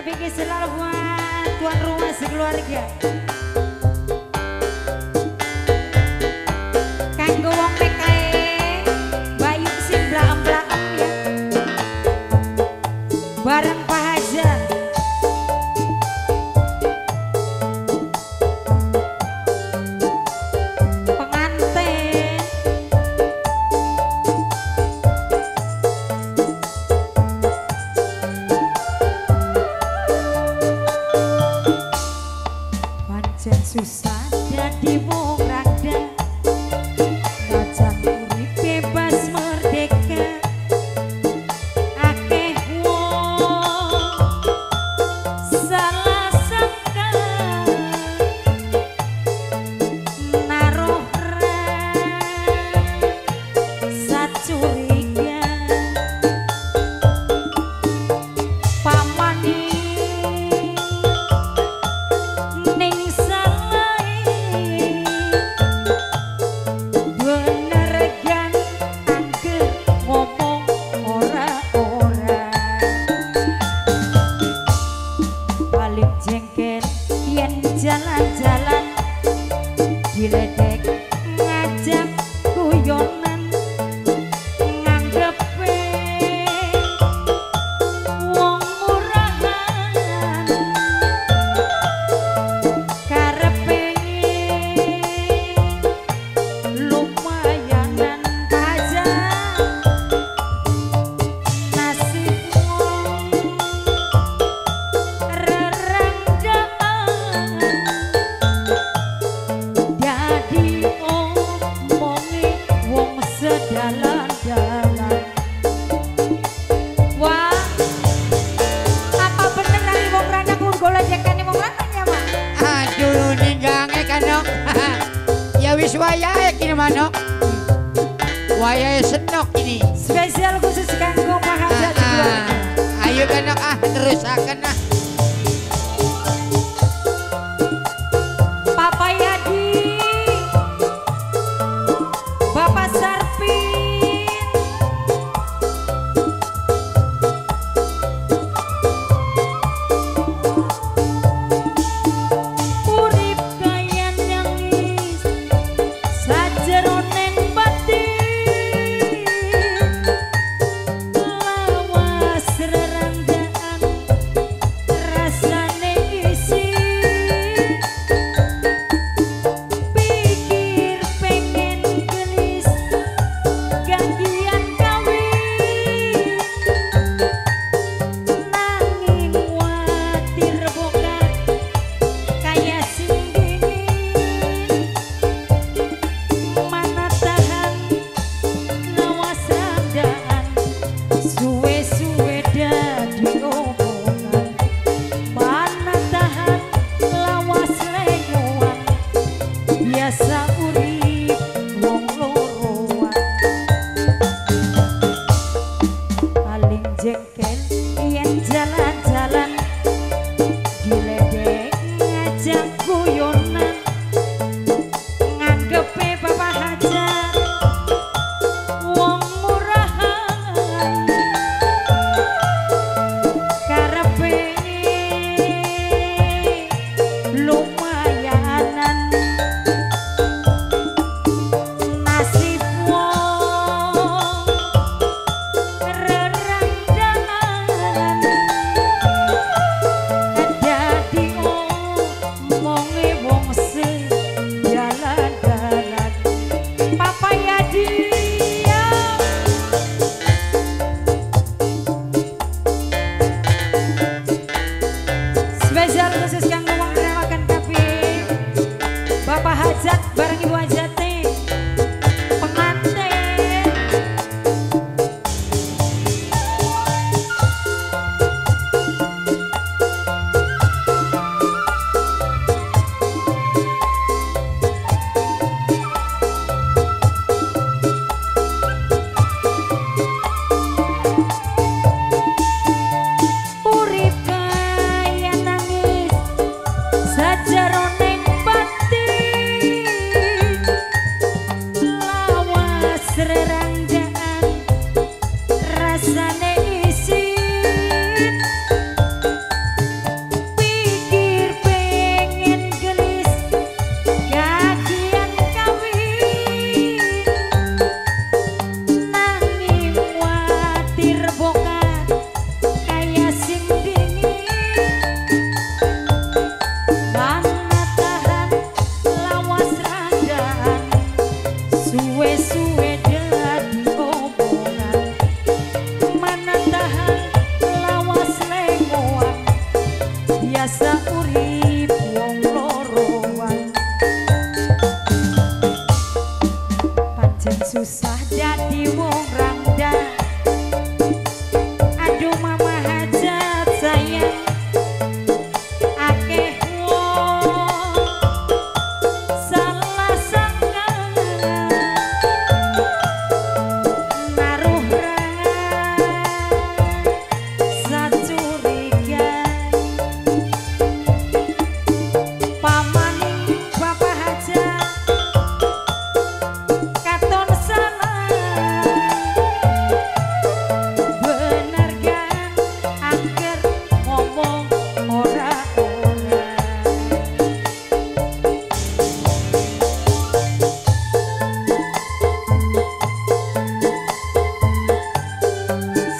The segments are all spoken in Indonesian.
Happy selalu buat tuan rumah sekeluarga. Kanggo wong PKE Bayu sing blaem-blaem ya. Bareng Pak Hajar. Pengantin pancen susah dadi wong rada. Najan urip bebas merdeka. Akeh wong salah sangka naruh rasa curiga. Pamani ning salahe bener gan angger ngomong ora-ora. Paling jengkel yen jalan-jalan diledek ngajak guyonan nganggepe wong murahan karepe lumayanan pajak nasib wong reranggaan dadi omongi wong sedalan-dalan. Wah, apa bener nang wong ranang urgola jekane wong lanang ya, Mak? Aduh ninggange kanok. Ya wis wayahe kini manok. Wayahe senok ini. Spesial khusus kanggo Pak Hajar keluarga. Ayo kanok terusaken ah. Papa Yadi, Bapak Sarpin, urip kaya nyangis sajeroning batin, lawas rerandaan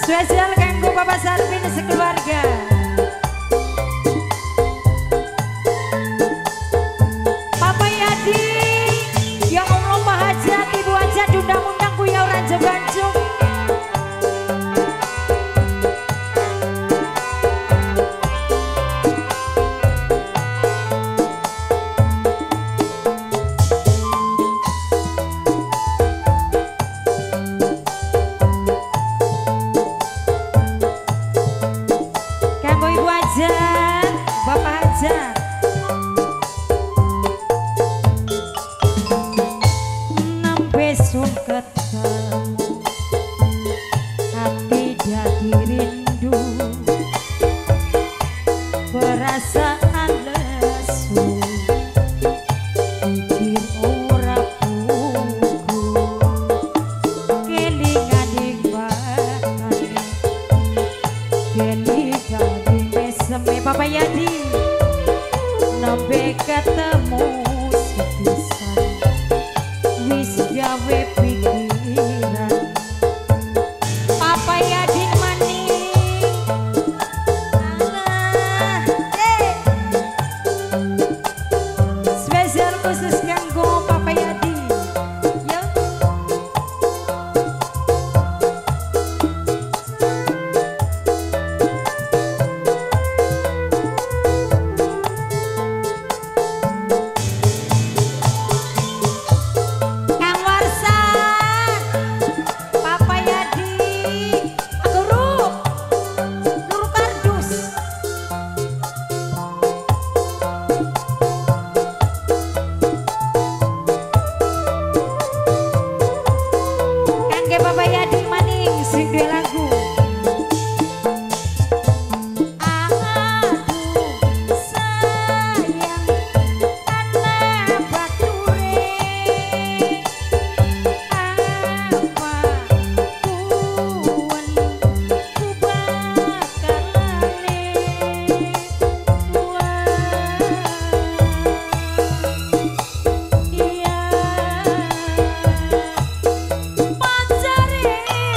Spesial kanggo Bapak Sarpin sekeluarga. Papa Yadi, ya Allah Maha Hajat, Ibu Hajat undang-undang kuya Raja Bancung. Kanggo Ibu Hajat, Bapak Hajat. Besok ketemu hati jadi rindu, perasaan lesu pikir ora pugu kelingan ing batane kelingan ing meseme Papa Yadi nembe ketemu sepisan wis gawe pikiran Papa Yadin maning spesial khusus kanggo Papa Yadi ya. Kang Warsan, Papa Yadi, Guru, Guru Kardus. Kangge Papa Yadi maning sing duwe lagu. Aduh sayang anak bature apa kuwen ku bakalane wah iya pancare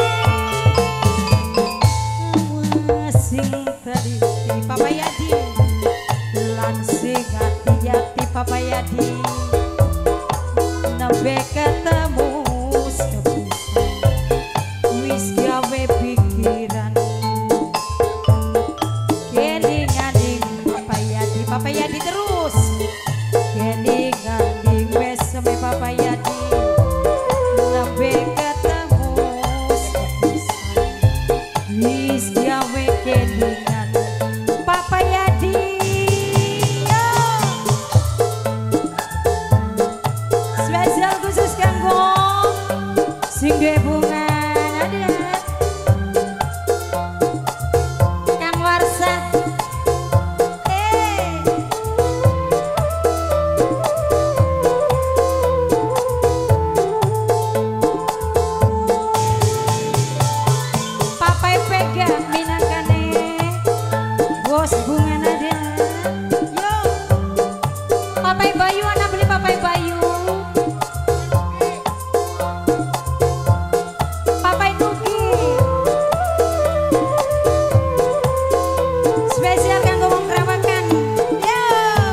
sing teliti Papa Yadi lan sing hati-hati Papa Yadi nembe ketemu sepisan wis gawe pikiran kelingan ing Papa Yadi terus kelingan ing meseme Papa Yadi nembe ketemu sepisan wis gawe kelingan Papa Yadi yo. Spesial khusus kanggo sing duwe bunga adat Kang Warsan Papa Pega minangkane bos bunga nada yo. Papa Bayu anak beli Papa Bayu, Papa Nuki. Spesial kanggo wong Krawakan yo.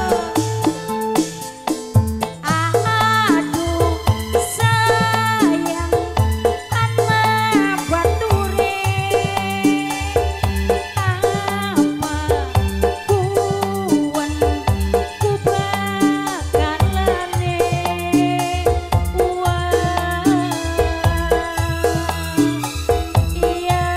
Aduh sayang anak bature apa kuwen ku bakalane wah iya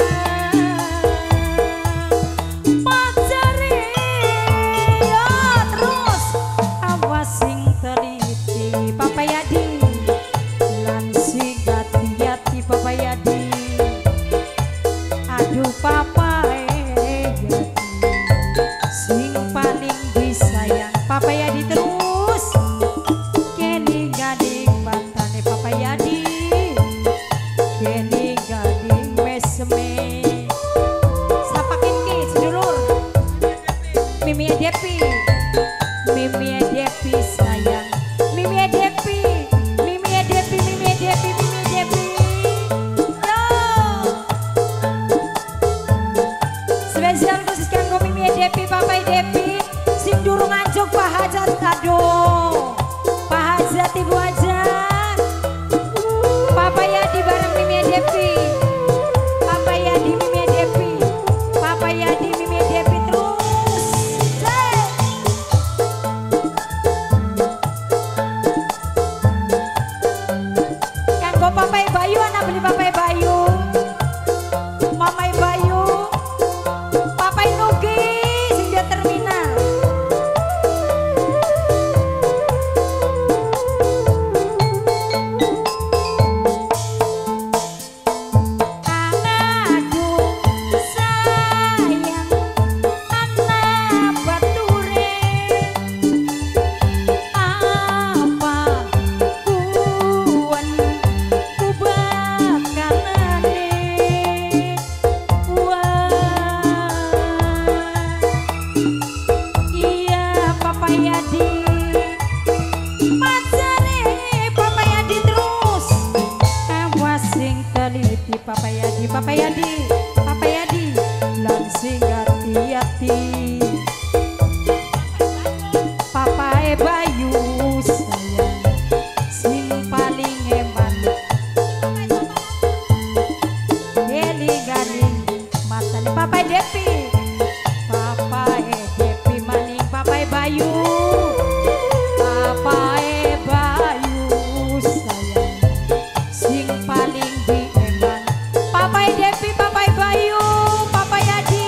pancare yo terus awas sing teliti Papa Yadi lan sing hati-hati Papa Yadi aduh Papa Yadi sing paling disayang Papa Yadi terus kelingan ing batane Papa Yadi kelingan ing meseme sapakin ki sedulur Mimi Depi sayang Mimi Depi yo. biasanya Papai Depi. Papai Depi maning Papai Bayu. Papai Bayu sayang sing paling dieman. Papai Depi, Papai Bayu, Papai Adi.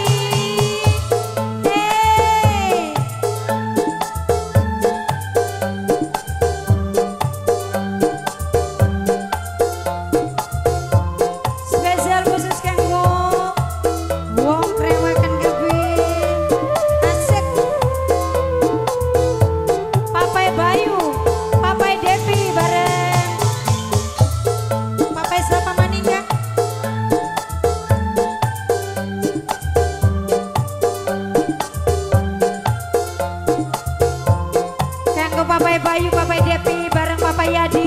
Spesial khusus kanggo wong krewekan kebin. Asik. Papai Bayu, Papai Devi bareng Papai siapa maning ya? Kanggo Papai Bayu, Papai Devi bareng Papai Yadi.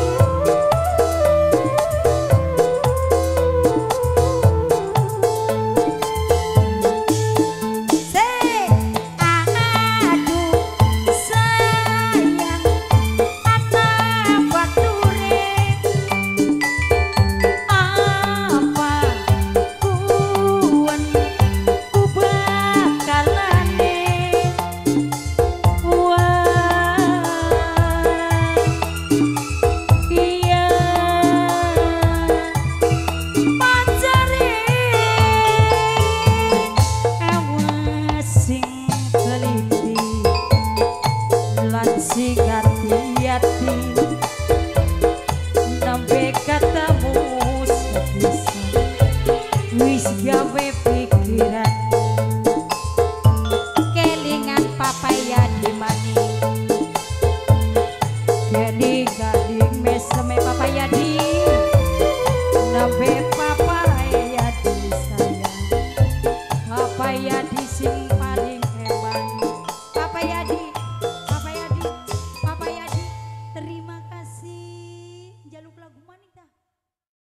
Sing hati-hati nembe ketemu sepisan wis gawe pikiran kelingan papaya di maning gading meseme papaya di nembe papaya di sayang papaya di sing paling hebat papaya di. Terima kasih. Jaluk lagu maning.